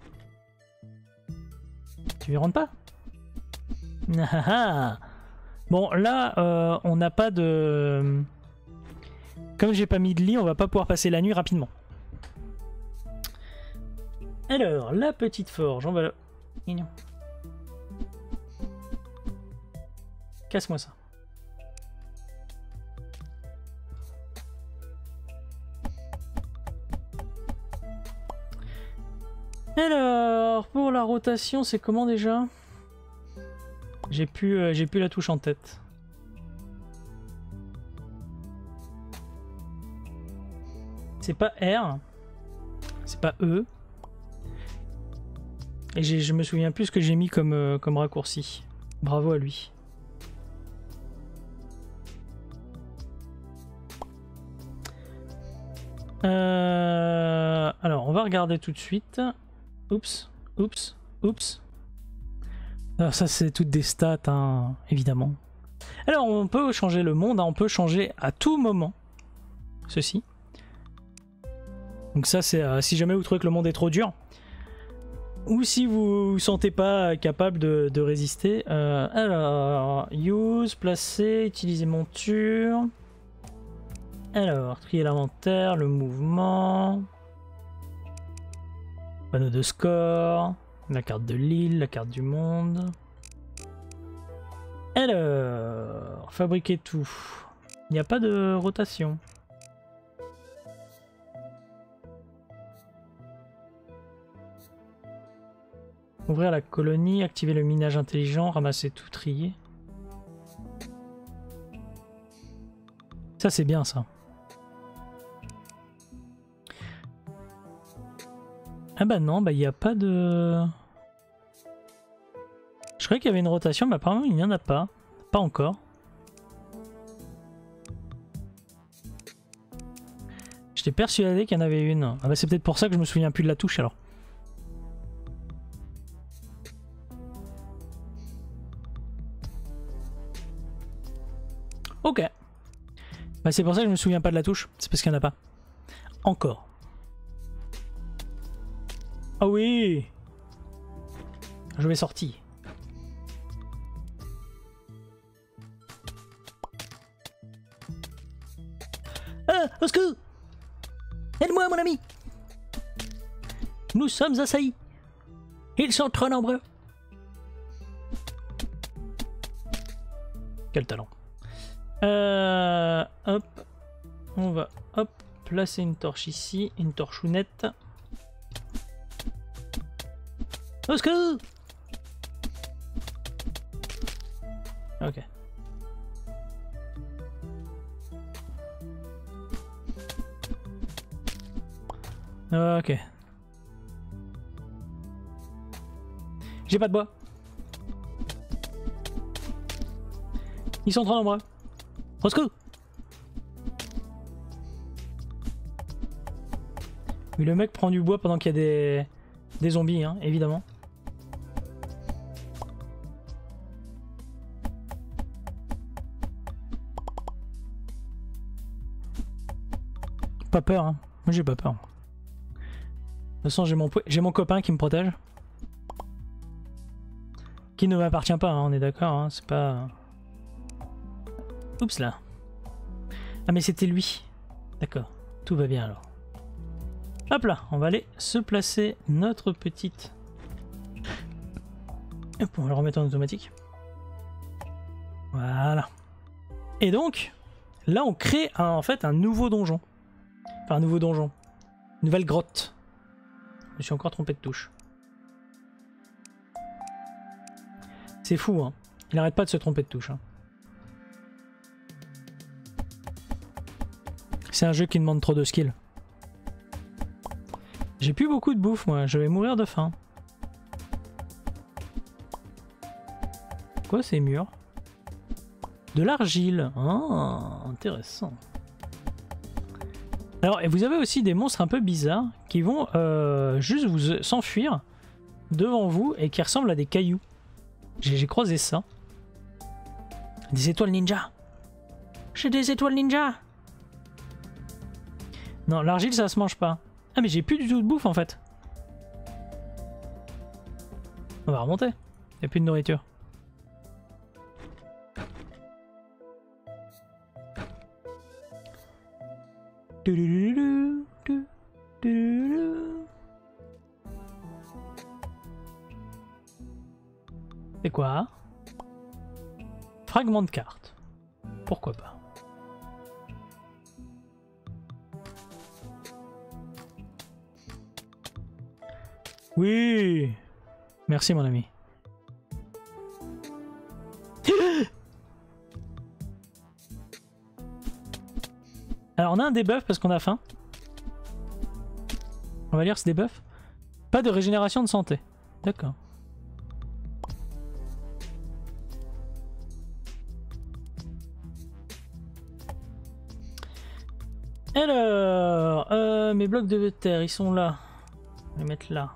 Tu y rentres pas? Bon, là, euh, on n'a pas de... Comme j'ai pas mis de lit, on va pas pouvoir passer la nuit rapidement. Alors, la petite forge, on va... Mignon. Casse-moi ça. Alors, pour la rotation, c'est comment déjà? J'ai plus, euh, j'ai plus la touche en tête. C'est pas R, c'est pas E. Et je me souviens plus ce que j'ai mis comme, euh, comme raccourci. Bravo à lui. Euh, alors, on va regarder tout de suite. Oups, oups, oups. Alors ça, c'est toutes des stats, hein, évidemment. Alors, on peut changer le monde, hein, on peut changer à tout moment. Ceci. Donc ça, c'est euh, si jamais vous trouvez que le monde est trop dur. Ou si vous vous sentez pas capable de, de résister. Euh, alors, use, placer, utiliser monture. Alors, trier l'inventaire, le mouvement. Panneau de score. La carte de l'île, la carte du monde. Alors, fabriquer tout. Il n'y a pas de rotation. Ouvrir la colonie, activer le minage intelligent, ramasser tout, trier. Ça c'est bien ça. Ah bah non, bah il n'y a pas de... Je croyais qu'il y avait une rotation, mais apparemment il n'y en a pas. Pas encore. J'étais persuadé qu'il y en avait une. Ah bah c'est peut-être pour ça que je me souviens plus de la touche alors. Ok. Bah c'est pour ça que je me souviens pas de la touche. C'est parce qu'il n'y en a pas. Encore. Ah oui. Je vais sortir. Ah, au secours! Aide-moi mon ami! Nous sommes assaillis. Ils sont trop nombreux. Quel talent. Euh, hop, on va hop placer une torche ici, une torchounette. Au secours! Ok. Ok. J'ai pas de bois. Ils sont trop nombreux. Au secours! Oui, le mec prend du bois pendant qu'il y a des, des zombies, hein, évidemment. Pas peur, hein. Moi j'ai pas peur. De toute façon, j'ai mon, j'ai mon copain qui me protège. Qui ne m'appartient pas, hein, on est d'accord, hein, c'est pas... Oups là. Ah mais c'était lui. D'accord, tout va bien alors. Hop là, on va aller se placer notre petite... Hop, on va le remettre en automatique. Voilà. Et donc, là on crée un, en fait un nouveau donjon. Enfin un nouveau donjon. Une nouvelle grotte. Je me suis encore trompé de touche. C'est fou, hein. Il arrête pas de se tromper de touche. Hein. C'est un jeu qui demande trop de skill. J'ai plus beaucoup de bouffe, moi. Je vais mourir de faim. Quoi, ces murs? De l'argile. Ah, intéressant. Alors, et vous avez aussi des monstres un peu bizarres qui vont euh, juste vous s'enfuir devant vous et qui ressemblent à des cailloux. J'ai croisé ça. Des étoiles ninja. J'ai des étoiles ninja. Non, l'argile ça se mange pas. Ah mais j'ai plus du tout de bouffe en fait. On va remonter. Il n'y a plus de nourriture. C'est quoi? Fragment de carte. Pourquoi pas? Oui. Merci mon ami. Alors on a un debuff parce qu'on a faim. On va lire ce debuff. Pas de régénération de santé. D'accord. Alors, euh, mes blocs de terre, ils sont là. On va les mettre là.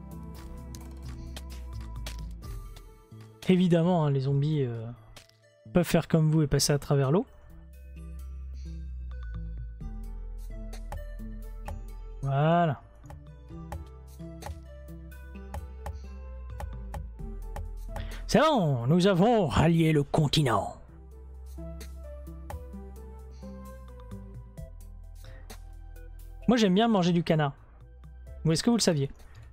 Évidemment, hein, les zombies euh, peuvent faire comme vous et passer à travers l'eau. Voilà. C'est bon, nous avons rallié le continent. Moi j'aime bien manger du canard. Ou est-ce que vous le saviez?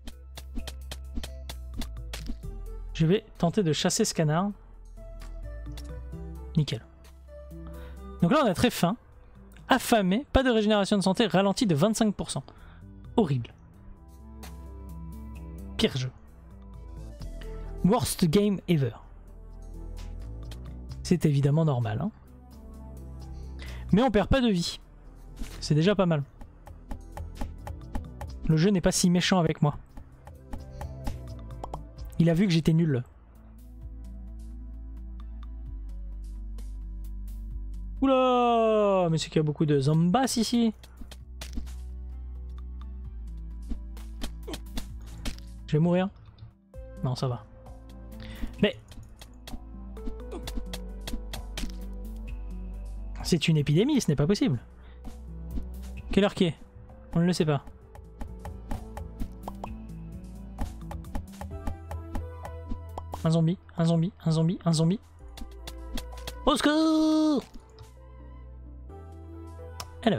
Je vais tenter de chasser ce canard. Nickel. Donc là on a très faim. Affamé, pas de régénération de santé, ralenti de vingt-cinq pour cent. Horrible. Pire jeu. Worst game ever. C'est évidemment normal. Hein. Mais on perd pas de vie. C'est déjà pas mal. Le jeu n'est pas si méchant avec moi. Il a vu que j'étais nul. Oula! Mais c'est qu'il y a beaucoup de zombies ici. Je vais mourir. Non, ça va. Mais... c'est une épidémie, ce n'est pas possible. Quelle heure qui est? On ne le sait pas. Un zombie, un zombie, un zombie, un zombie. Au secours! Hello.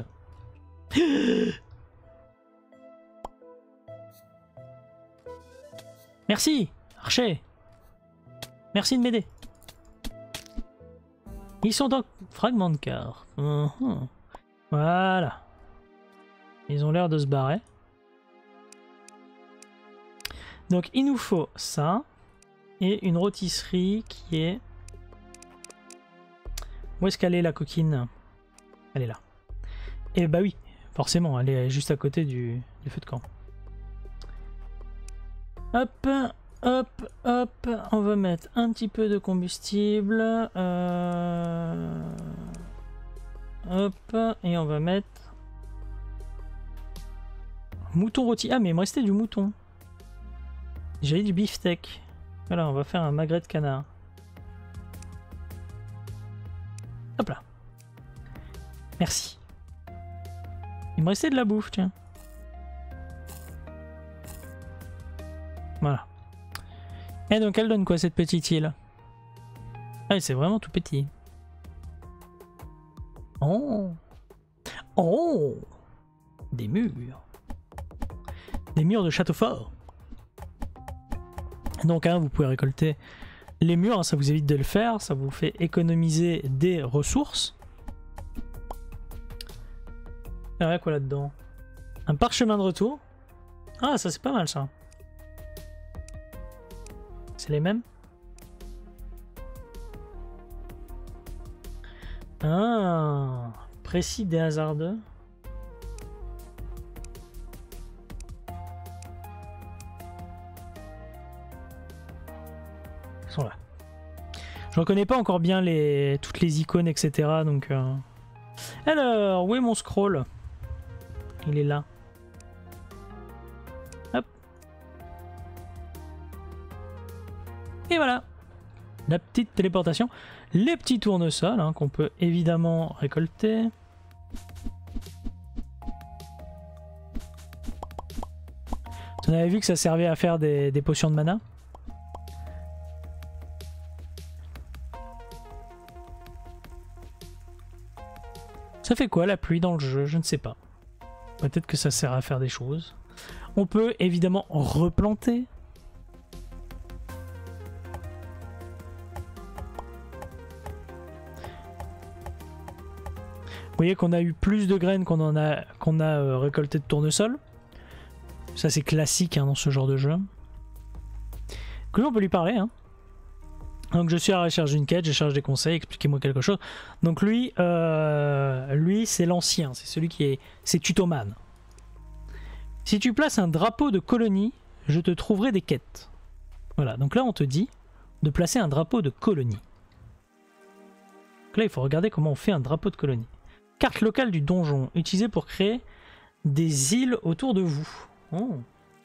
Merci, archer. Merci de m'aider. Ils sont dans fragment de carte. Uh-huh. Voilà. Ils ont l'air de se barrer. Donc il nous faut ça. Et une rôtisserie qui est... Où est-ce qu'elle est la coquine? Elle est là. Et bah oui, forcément, elle est juste à côté du, du feu de camp. Hop, hop, hop. On va mettre un petit peu de combustible. Euh... Hop, et on va mettre... Mouton rôti. Ah mais il me restait du mouton. J'avais du beefsteak. Voilà, on va faire un magret de canard. Hop là. Merci. Il me restait de la bouffe, tiens. Voilà. Et donc elle donne quoi cette petite île? Ah, c'est vraiment tout petit. Oh. Oh. Des murs. Des murs de château fort. Donc hein, vous pouvez récolter les murs, hein, ça vous évite de le faire, ça vous fait économiser des ressources. Il y a quoi là-dedans? Un parchemin de retour. Ah ça c'est pas mal ça. C'est les mêmes? Ah, précis des hasardeux. Sont là. Je reconnais pas encore bien les toutes les icônes, et cetera. Donc, euh... alors, où est mon scroll? Il est là. Hop. Et voilà. La petite téléportation. Les petits tournesols hein, qu'on peut évidemment récolter. On avait vu que ça servait à faire des, des potions de mana. Ça fait quoi la pluie dans le jeu? Je ne sais pas. Peut-être que ça sert à faire des choses. On peut évidemment replanter. Vous voyez qu'on a eu plus de graines qu'on en a, qu'on a euh, récolté de tournesol. Ça c'est classique hein, dans ce genre de jeu. Que on peut lui parler. Hein. Donc je suis à la recherche d'une quête, je cherche des conseils, expliquez-moi quelque chose. Donc lui, euh, lui c'est l'ancien, c'est celui qui est... C'est Tutoman. Si tu places un drapeau de colonie, je te trouverai des quêtes. Voilà, donc là on te dit de placer un drapeau de colonie. Donc là il faut regarder comment on fait un drapeau de colonie. Carte locale du donjon, utilisée pour créer des îles autour de vous. Oh.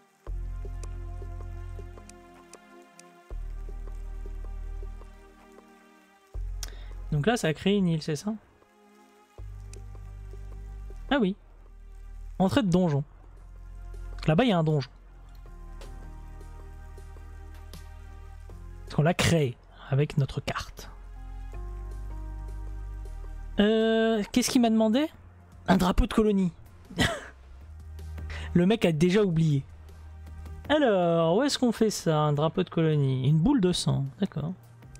Donc là, ça a créé une île, c'est ça? Ah oui. Entrée de donjon. Là-bas, il y a un donjon. Parce qu'on l'a créé avec notre carte. Euh, Qu'est-ce qu'il m'a demandé? Un drapeau de colonie. Le mec a déjà oublié. Alors, où est-ce qu'on fait ça? Un drapeau de colonie. Une boule de sang. D'accord.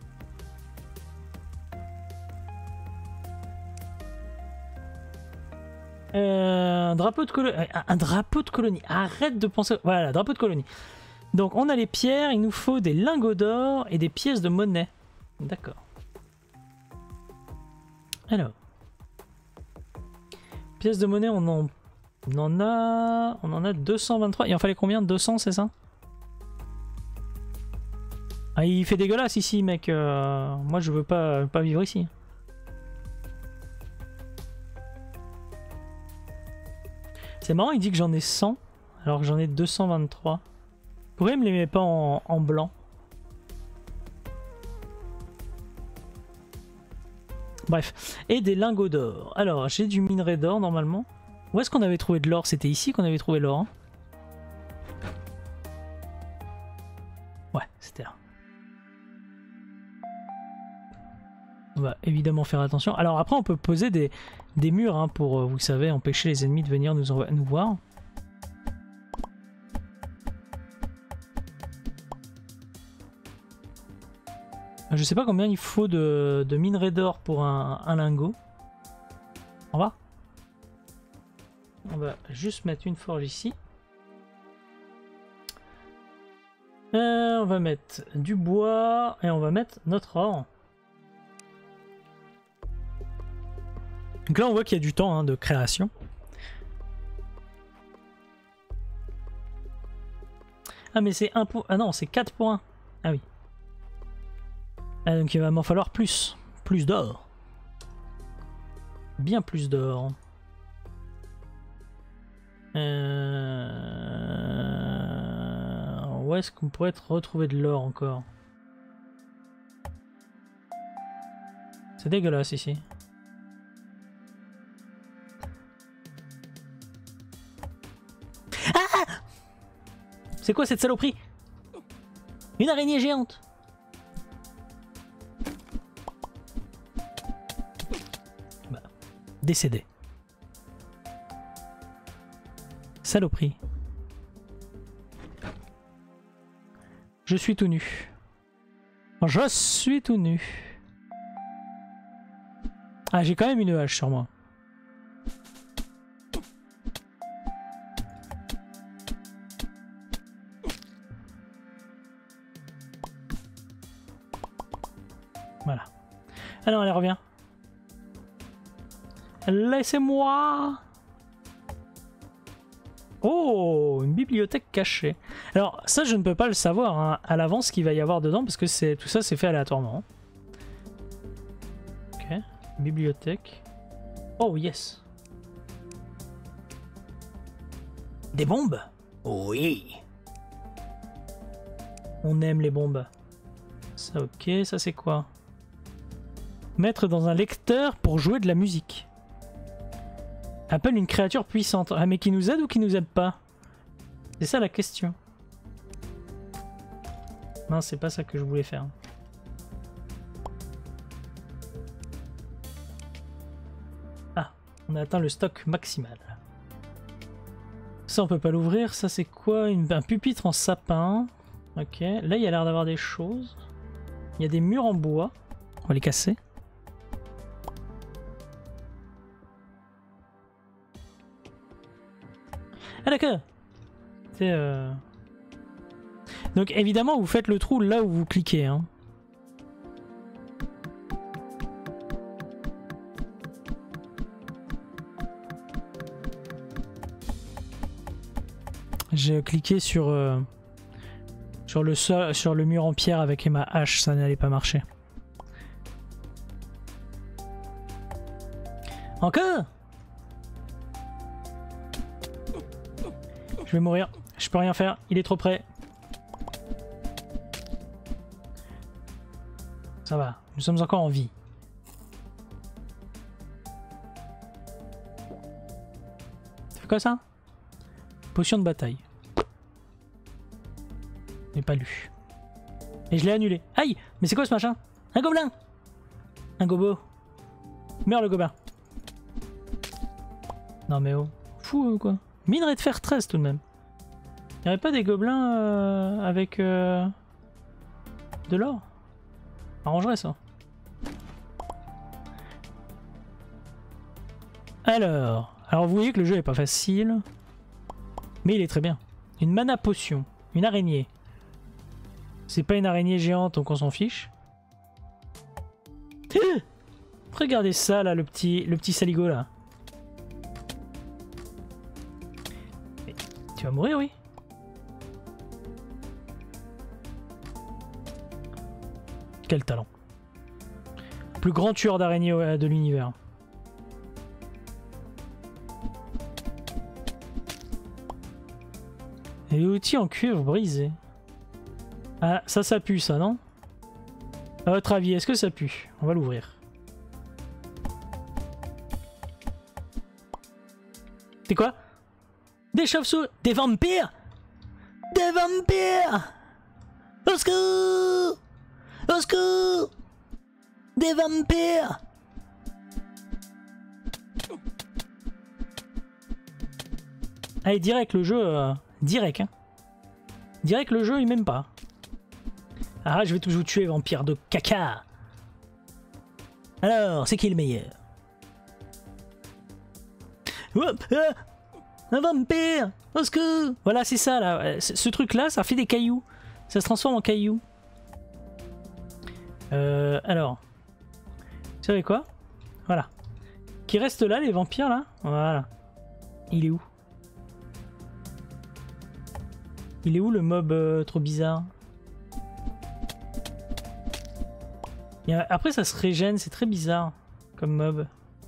Euh, un drapeau de colonie. Un drapeau de colonie. Arrête de penser. Voilà, drapeau de colonie. Donc, on a les pierres. Il nous faut des lingots d'or et des pièces de monnaie. D'accord. Alors. Pièces de monnaie, on en, on en a. On en a deux cent vingt-trois. Il en fallait combien? deux cents, c'est ça? Ah, il fait dégueulasse ici, mec. Euh, moi, je veux pas, pas vivre ici. C'est marrant, il dit que j'en ai cent, alors que j'en ai deux cent vingt-trois. Pourquoi il me les met pas en, en blanc? Bref, et des lingots d'or. Alors, j'ai du minerai d'or normalement. Où est-ce qu'on avait trouvé de l'or? C'était ici qu'on avait trouvé l'or. Hein, ouais, c'était là. On va évidemment faire attention. Alors après, on peut poser des, des murs hein, pour, euh, vous savez, empêcher les ennemis de venir nous, nous voir. Je sais pas combien il faut de, de minerai d'or pour un, un lingot. On va On va juste mettre une forge ici. Euh, on va mettre du bois et on va mettre notre or. Donc là on voit qu'il y a du temps hein, de création. Ah mais c'est un point... Ah non, c'est quatre points. Ah oui. Ah, donc il va m'en falloir plus. Plus d'or. Bien plus d'or. Euh... Où est-ce qu'on pourrait retrouver de l'or encore? C'est dégueulasse ici. Ah! C'est quoi cette saloperie? Une araignée géante. Bah, décédé. Saloperie. Je suis tout nu. Je suis tout nu. Ah, j'ai quand même une hache sur moi. Voilà. Alors, allez, reviens. Laissez-moi. Oh, une bibliothèque cachée. Alors, ça, je ne peux pas le savoir hein, à l'avance ce qu'il va y avoir dedans parce que c'est tout ça, c'est fait aléatoirement. Ok, bibliothèque. Oh, yes. Des bombes? Oui. On aime les bombes. Ça, ok. Ça, c'est quoi? Mettre dans un lecteur pour jouer de la musique. Appelle une créature puissante. Ah, mais qui nous aide ou qui nous aide pas? C'est ça la question. Non, c'est pas ça que je voulais faire. Ah, on a atteint le stock maximal. Ça, on peut pas l'ouvrir. Ça, c'est quoi? Une, un pupitre en sapin. Ok. Là, il y a l'air d'avoir des choses. Il y a des murs en bois. On va les casser. Ah d'accord. C'est euh... Donc évidemment vous faites le trou là où vous cliquez. Hein. J'ai cliqué sur euh, sur le sol, sur le mur en pierre avec ma hache, ça n'allait pas marcher. Encore? Je vais mourir, je peux rien faire, il est trop près. Ça va, nous sommes encore en vie. C'est quoi ça? Potion de bataille. Je n'ai pas lu. Et je l'ai annulé. Aïe! Mais c'est quoi ce machin? Un gobelin! Un gobo. Meurs le gobelin. Non mais oh. Fou quoi. Minerai de fer treize tout de même. Il n'y aurait pas des gobelins euh, avec euh, de l'or? Arrangerait ça. Alors, alors vous voyez que le jeu est pas facile, mais il est très bien. Une mana potion, une araignée. C'est pas une araignée géante donc on s'en fiche. Regardez ça là, le petit, le petit saligo là. Tu vas mourir, oui. Quel talent. Plus grand tueur d'araignées de l'univers. Et outils en cuivre brisé. Ah, ça, ça pue, ça, non? À votre avis, est-ce que ça pue? On va l'ouvrir. C'est quoi? Des chauves-souris? Des vampires? Des vampires! Au secours! Au secours! Des vampires! Allez, direct le jeu... Euh, direct, hein. Direct le jeu, il m'aime pas. Ah, je vais tous vous tuer, vampire de caca! Alors, c'est qui le meilleur? Hop, ah, un vampire! Au secours! Voilà, c'est ça, là. Ce truc-là, ça fait des cailloux. Ça se transforme en cailloux. Euh, alors, vous savez quoi? Voilà. Qui reste là, les vampires, là? Voilà. Il est où? Il est où le mob euh, trop bizarre? Il y a... Après, ça se régène, c'est très bizarre comme mob.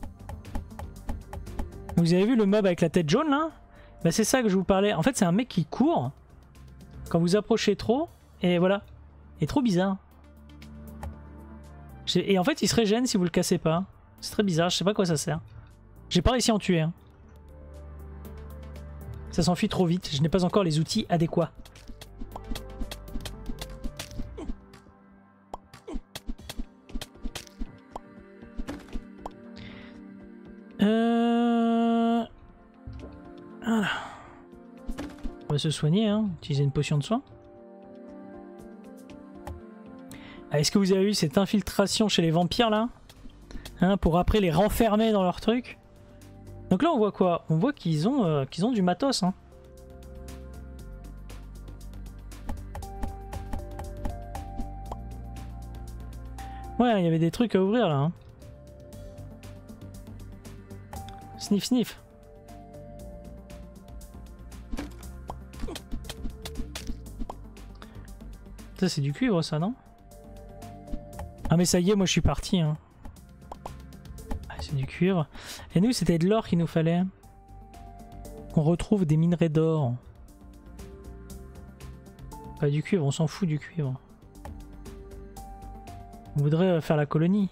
Vous avez vu le mob avec la tête jaune, là? Bah, c'est ça que je vous parlais. En fait, c'est un mec qui court quand vous approchez trop, et voilà. Il est trop bizarre. Et en fait, il se régène si vous le cassez pas. C'est très bizarre, je sais pas à quoi ça sert. J'ai pas réussi à en tuer. Hein. Ça s'enfuit trop vite, je n'ai pas encore les outils adéquats. Euh... Voilà. On va se soigner, hein. Utiliser une potion de soin. Est-ce que vous avez eu cette infiltration chez les vampires là, hein, pour après les renfermer dans leur truc? Donc là on voit quoi? On voit qu'ils ont, euh, qu'ils ont du matos. Hein. Ouais, il y avait des trucs à ouvrir là. Hein. Sniff sniff. Ça c'est du cuivre ça, non? Ah mais ça y est, moi je suis parti. Hein. Ah, c'est du cuivre. Et nous c'était de l'or qu'il nous fallait. On retrouve des minerais d'or. Pas du cuivre, on s'en fout du cuivre. On voudrait faire la colonie.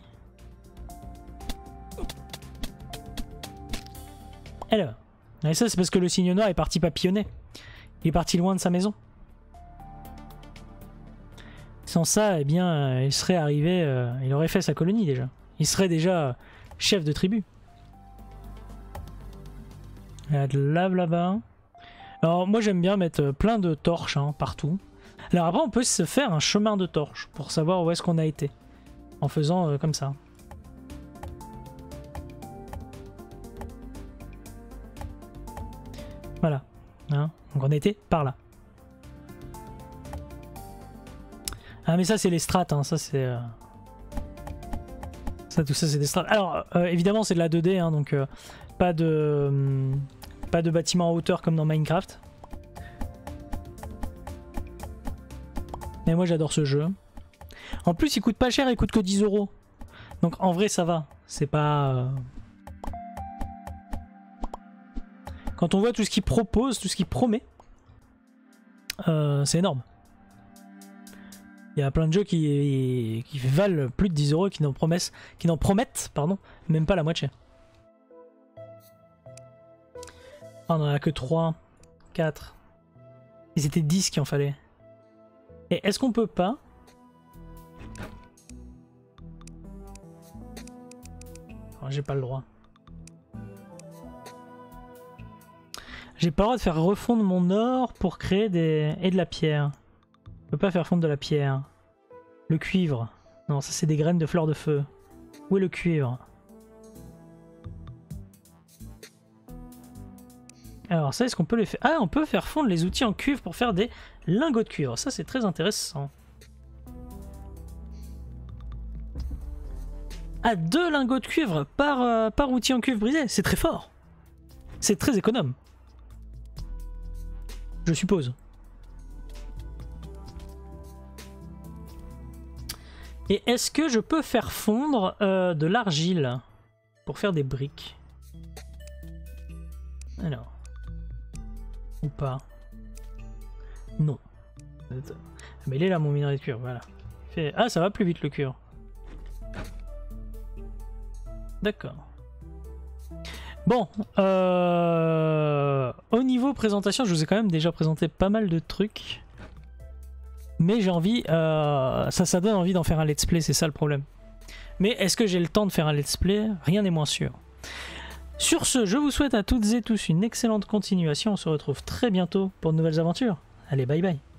Alors, et ça c'est parce que le cygne noir est parti papillonner. Il est parti loin de sa maison. Sans ça, eh bien, euh, il serait arrivé, euh, il aurait fait sa colonie déjà. Il serait déjà chef de tribu. Il y a de la lave là-bas. Alors moi j'aime bien mettre plein de torches hein, partout. Alors après on peut se faire un chemin de torches pour savoir où est-ce qu'on a été. En faisant euh, comme ça. Voilà. Hein, donc on a été par là. Ah mais ça c'est les strates, hein, ça c'est... Euh... Ça tout ça c'est des strates. Alors euh, évidemment c'est de la deux D, hein, donc euh, pas de... Euh, pas de bâtiment en hauteur comme dans Minecraft. Mais moi j'adore ce jeu. En plus il coûte pas cher, il coûte que dix euros. Donc en vrai ça va. C'est pas... Euh... Quand on voit tout ce qu'il propose, tout ce qu'il promet, euh, c'est énorme. Il y a plein de jeux qui, qui valent plus de dix euros et qui n'en promettent, qui n'en promettent pardon, même pas la moitié. Ah, on en a que trois, quatre. Ils étaient dix qu'il en fallait. Et est-ce qu'on peut pas... Oh, j'ai pas le droit. J'ai pas le droit de faire refondre mon or pour créer des... et de la pierre. Je peux pas faire fondre de la pierre. Le cuivre. Non, ça c'est des graines de fleurs de feu. Où est le cuivre? Alors ça, est-ce qu'on peut les faire... Ah, on peut faire fondre les outils en cuivre pour faire des lingots de cuivre. Ça c'est très intéressant. Ah, deux lingots de cuivre par, euh, par outil en cuivre brisé. C'est très fort. C'est très économe. Je suppose. Et est-ce que je peux faire fondre euh, de l'argile pour faire des briques? Alors. Ou pas? Non. Mais il est là mon minerai de cuivre, voilà. Fait... Ah, ça va plus vite le cuivre. D'accord. Bon, euh... au niveau présentation, je vous ai quand même déjà présenté pas mal de trucs. Mais j'ai envie, euh... ça, ça donne envie d'en faire un let's play, c'est ça le problème. Mais est-ce que j'ai le temps de faire un let's play? Rien n'est moins sûr. Sur ce, je vous souhaite à toutes et tous une excellente continuation. On se retrouve très bientôt pour de nouvelles aventures. Allez, bye bye.